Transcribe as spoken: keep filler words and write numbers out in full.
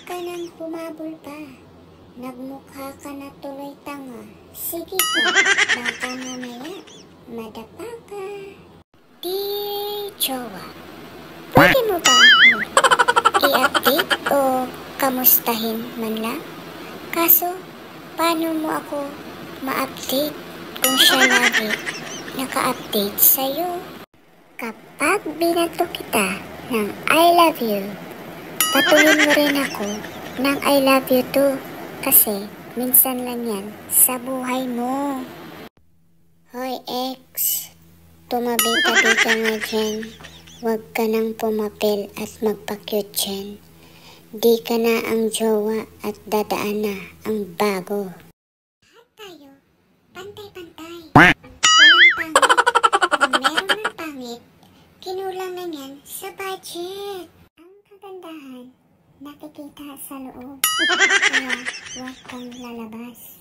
ka nang humabol pa. Nagmukha ka na tuloy tanga. Sige ka, baka mamaya madapa ka. Dear jowa, pwede mo ba ako i-update o kamustahin man lang? Kaso, paano mo ako ma-update kung siya lagi naka-update sa'yo? Kapag binato kita ng I love you, patuloy mo rin ako ng I love you too. Kasi minsan lang yan sa buhay mo. Hoy ex, tumabi-tabi ka nga dyan. Huwag ka nang pumapil at magpa-cute dyan. Di ka na ang jowa at dadaan na ang bago. Lahat tayo, pantay-pantay. Walang pangit. Kung meron ng pangit, kinulang na yan sa budget. Ang kagandahan, nakikita sa loob. Kaya huwag kang lalabas.